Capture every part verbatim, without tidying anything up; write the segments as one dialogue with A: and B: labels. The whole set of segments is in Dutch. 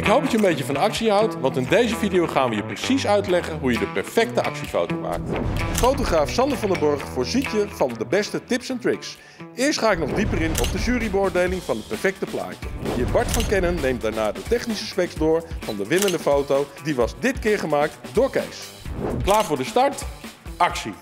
A: Ik hoop dat je een beetje van actie houdt, want in deze video gaan we je precies uitleggen hoe je de perfecte actiefoto maakt. Fotograaf Sander van der Borg voorziet je van de beste tips en tricks. Eerst ga ik nog dieper in op de jurybeoordeling van het perfecte plaatje. Je Bart van Canon neemt daarna de technische specs door van de winnende foto. Die was dit keer gemaakt door Kees. Klaar voor de start? Actie!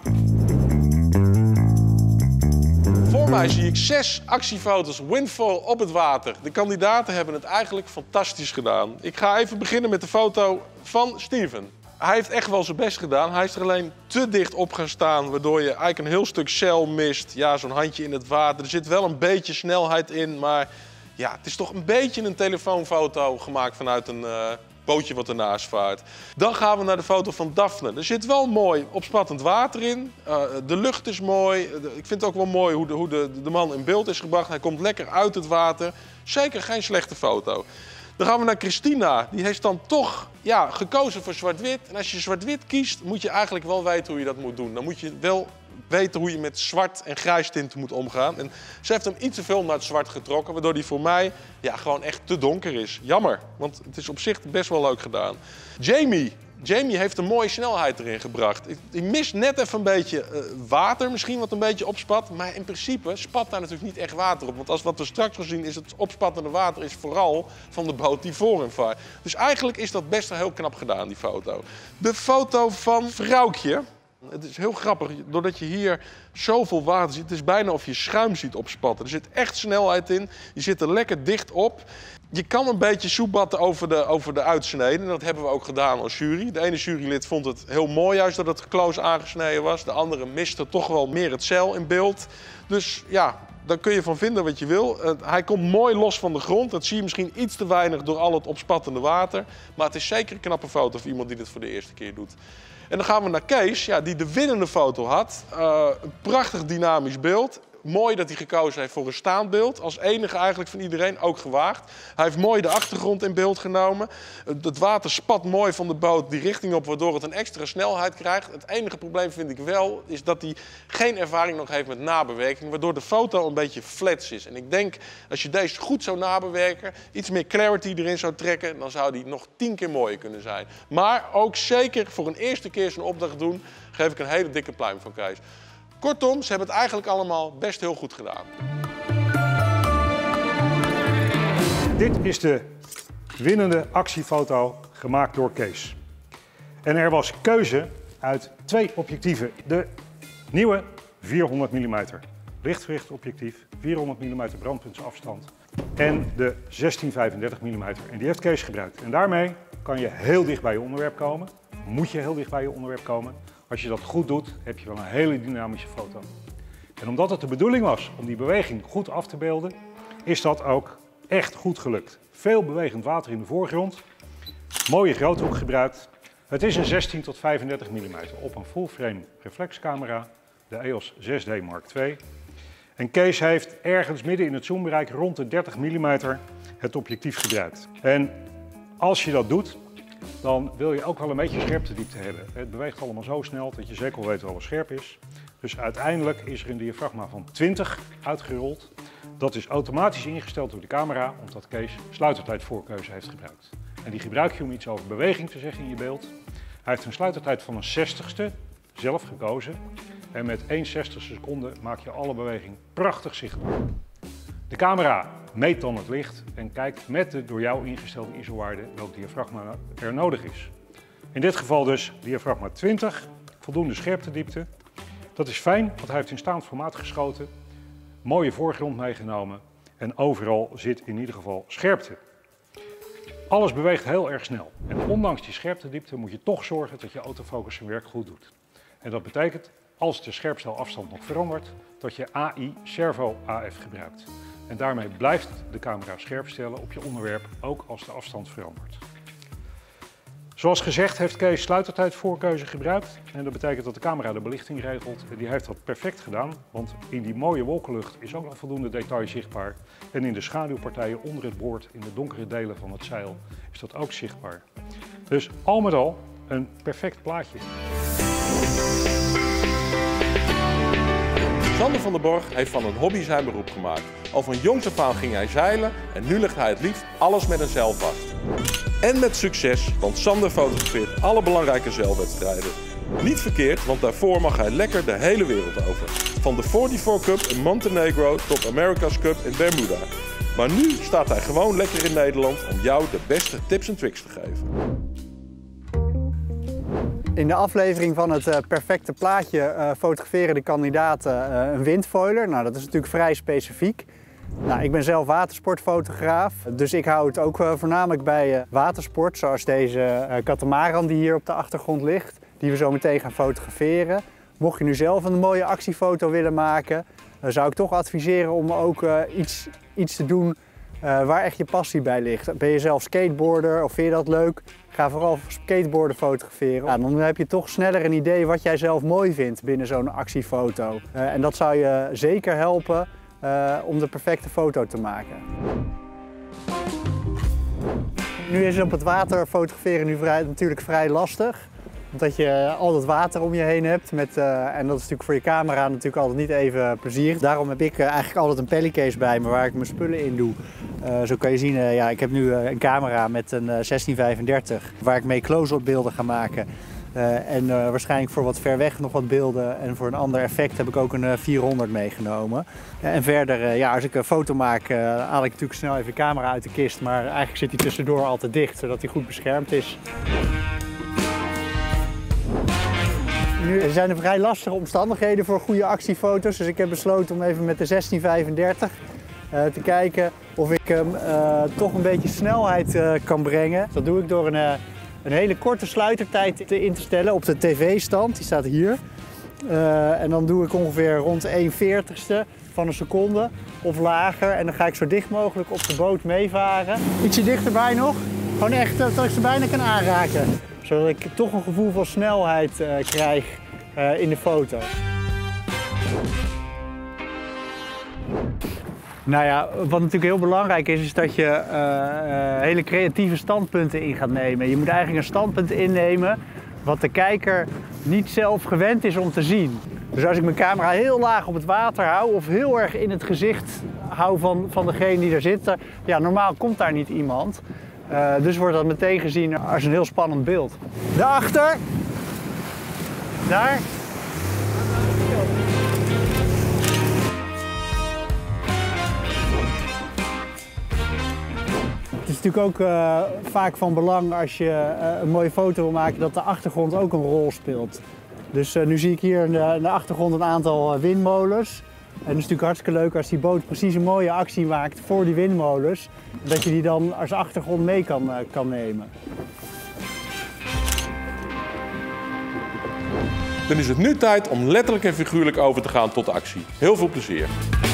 A: Voor mij zie ik zes actiefoto's windfall op het water. De kandidaten hebben het eigenlijk fantastisch gedaan. Ik ga even beginnen met de foto van Steven. Hij heeft echt wel zijn best gedaan. Hij is er alleen te dicht op gaan staan, waardoor je eigenlijk een heel stuk cel mist. Ja, zo'n handje in het water. Er zit wel een beetje snelheid in, maar ja, het is toch een beetje een telefoonfoto gemaakt vanuit een uh, bootje wat ernaast vaart. Dan gaan we naar de foto van Daphne. Er zit wel mooi opspattend water in. Uh, de lucht is mooi. Ik vind het ook wel mooi hoe, de, hoe de, de man in beeld is gebracht. Hij komt lekker uit het water. Zeker geen slechte foto. Dan gaan we naar Christina. Die heeft dan toch ja, gekozen voor zwart-wit. En als je zwart-wit kiest, moet je eigenlijk wel weten hoe je dat moet doen. Dan moet je wel weten hoe je met zwart en grijs tinten moet omgaan. En ze heeft hem iets te veel naar het zwart getrokken, waardoor die voor mij ja, gewoon echt te donker is. Jammer, want het is op zich best wel leuk gedaan. Jamie. Jamie heeft een mooie snelheid erin gebracht. Die mist net even een beetje uh, water, misschien wat een beetje opspat. Maar in principe spat daar natuurlijk niet echt water op. Want als wat we straks gaan zien is het opspattende water is vooral van de boot die voor hem vaart. Dus eigenlijk is dat best wel heel knap gedaan, die foto. De foto van Vrouwtje. Het is heel grappig, doordat je hier zoveel water ziet. Het is bijna of je schuim ziet opspatten. Er zit echt snelheid in. Je zit er lekker dicht op. Je kan een beetje soebatten over de, over de uitsneden. Dat hebben we ook gedaan als jury. De ene jurylid vond het heel mooi juist dat het close aangesneden was. De andere miste toch wel meer het zeil in beeld. Dus ja, daar kun je van vinden wat je wil. Uh, hij komt mooi los van de grond. Dat zie je misschien iets te weinig door al het opspattende water. Maar het is zeker een knappe foto voor iemand die dit voor de eerste keer doet. En dan gaan we naar Kees, ja, die de winnende foto had. Uh, een prachtig dynamisch beeld. Mooi dat hij gekozen heeft voor een staand beeld. Als enige eigenlijk van iedereen, ook gewaagd. Hij heeft mooi de achtergrond in beeld genomen. Het water spat mooi van de boot die richting op, waardoor het een extra snelheid krijgt. Het enige probleem vind ik wel, is dat hij geen ervaring nog heeft met nabewerking. Waardoor de foto een beetje flats is. En ik denk, als je deze goed zou nabewerken, iets meer clarity erin zou trekken, dan zou die nog tien keer mooier kunnen zijn. Maar ook zeker voor een eerste keer zo'n opdracht doen, geef ik een hele dikke pluim van Kees. Kortom, ze hebben het eigenlijk allemaal best heel goed gedaan.
B: Dit is de winnende actiefoto gemaakt door Kees. En er was keuze uit twee objectieven. De nieuwe vierhonderd millimeter lichtgewicht objectief, vierhonderd millimeter brandpuntsafstand en de zestien vijfendertig millimeter. En die heeft Kees gebruikt. En daarmee kan je heel dicht bij je onderwerp komen. Moet je heel dicht bij je onderwerp komen. Als je dat goed doet, heb je wel een hele dynamische foto. En omdat het de bedoeling was om die beweging goed af te beelden, is dat ook echt goed gelukt. Veel bewegend water in de voorgrond, mooie groothoek gebruikt. Het is een zestien tot vijfendertig millimeter op een full-frame reflexcamera, de E O S zes D Mark twee. En Kees heeft ergens midden in het zoombereik rond de dertig millimeter het objectief gebruikt. En als je dat doet, dan wil je ook wel een beetje scherptediepte hebben. Het beweegt allemaal zo snel dat je zeker wel weet wel wat scherp is. Dus uiteindelijk is er een diafragma van twintig uitgerold. Dat is automatisch ingesteld door de camera, omdat Kees sluitertijdvoorkeuze heeft gebruikt. En die gebruik je om iets over beweging te zeggen in je beeld. Hij heeft een sluitertijd van een zestigste zelf gekozen. En met één zestigste seconde maak je alle beweging prachtig zichtbaar. De camera meet dan het licht en kijkt met de door jou ingestelde I S O-waarde welk diafragma er nodig is. In dit geval dus diafragma twintig, voldoende scherptediepte. Dat is fijn, want hij heeft in staand formaat geschoten, mooie voorgrond meegenomen en overal zit in ieder geval scherpte. Alles beweegt heel erg snel en ondanks die scherptediepte moet je toch zorgen dat je autofocus zijn werk goed doet. En dat betekent, als de scherpstelafstand nog verandert, dat je A I Servo A F gebruikt. En daarmee blijft de camera scherp stellen op je onderwerp, ook als de afstand verandert. Zoals gezegd heeft Kees sluitertijdvoorkeuze gebruikt. En dat betekent dat de camera de belichting regelt. En die heeft dat perfect gedaan, want in die mooie wolkenlucht is ook nog voldoende detail zichtbaar. En in de schaduwpartijen onder het boord, in de donkere delen van het zeil, is dat ook zichtbaar. Dus al met al een perfect plaatje.
A: Sander van der Borg heeft van een hobby zijn beroep gemaakt. Al van jongs af aan ging hij zeilen en nu legt hij het liefst alles met een zeil vast. En met succes, want Sander fotografeert alle belangrijke zeilwedstrijden. Niet verkeerd, want daarvoor mag hij lekker de hele wereld over. Van de vierenveertig Cup in Montenegro tot America's Cup in Bermuda. Maar nu staat hij gewoon lekker in Nederland om jou de beste tips en tricks te geven.
C: In de aflevering van het uh, perfecte plaatje uh, fotograferen de kandidaten uh, een windfoiler. Nou, dat is natuurlijk vrij specifiek. Nou, ik ben zelf watersportfotograaf, dus ik hou het ook uh, voornamelijk bij uh, watersport, zoals deze uh, katamaran die hier op de achtergrond ligt, die we zo meteen gaan fotograferen. Mocht je nu zelf een mooie actiefoto willen maken, dan zou ik toch adviseren om ook uh, iets, iets te doen uh, waar echt je passie bij ligt. Ben je zelf skateboarder of vind je dat leuk? Ga vooral skateboarden fotograferen. Ja, dan heb je toch sneller een idee wat jij zelf mooi vindt binnen zo'n actiefoto. Uh, en dat zou je zeker helpen uh, om de perfecte foto te maken. Nu is op het water fotograferen nu vrij, natuurlijk vrij lastig. Omdat je al dat water om je heen hebt. Met, uh, en dat is natuurlijk voor je camera natuurlijk altijd niet even plezierig. Daarom heb ik uh, eigenlijk altijd een pellicase bij me waar ik mijn spullen in doe. Uh, zo kan je zien, uh, ja, ik heb nu uh, een camera met een uh, zestien vijfendertig waar ik mee close-up beelden ga maken. Uh, en uh, waarschijnlijk voor wat ver weg nog wat beelden en voor een ander effect heb ik ook een uh, vierhonderd meegenomen. Uh, en verder, uh, ja, als ik een foto maak, uh, haal ik natuurlijk snel even de camera uit de kist, maar eigenlijk zit hij tussendoor altijd dicht, zodat hij goed beschermd is. Nu zijn er vrij lastige omstandigheden voor goede actiefoto's, dus ik heb besloten om even met de zestien vijfendertig uh, te kijken of ik hem uh, toch een beetje snelheid uh, kan brengen. Dat doe ik door een, uh, een hele korte sluitertijd te in te stellen op de tv-stand, die staat hier. Uh, en dan doe ik ongeveer rond één veertigste van een seconde of lager en dan ga ik zo dicht mogelijk op de boot meevaren. Ietsje dichterbij nog, gewoon echt uh, dat ik ze bijna kan aanraken. Zodat ik toch een gevoel van snelheid uh, krijg uh, in de foto. Nou ja, wat natuurlijk heel belangrijk is, is dat je uh, uh, hele creatieve standpunten in gaat nemen. Je moet eigenlijk een standpunt innemen wat de kijker niet zelf gewend is om te zien. Dus als ik mijn camera heel laag op het water hou of heel erg in het gezicht hou van, van degene die er zit, ja, normaal komt daar niet iemand. Uh, dus wordt dat meteen gezien als een heel spannend beeld. Daarachter. Daar. Het is natuurlijk ook uh, vaak van belang als je uh, een mooie foto wil maken dat de achtergrond ook een rol speelt. Dus uh, nu zie ik hier in de, in de achtergrond een aantal uh, windmolens. En het is natuurlijk hartstikke leuk als die boot precies een mooie actie maakt voor die windmolens. Dat je die dan als achtergrond mee kan, uh, kan nemen.
A: Dan is het nu tijd om letterlijk en figuurlijk over te gaan tot actie. Heel veel plezier!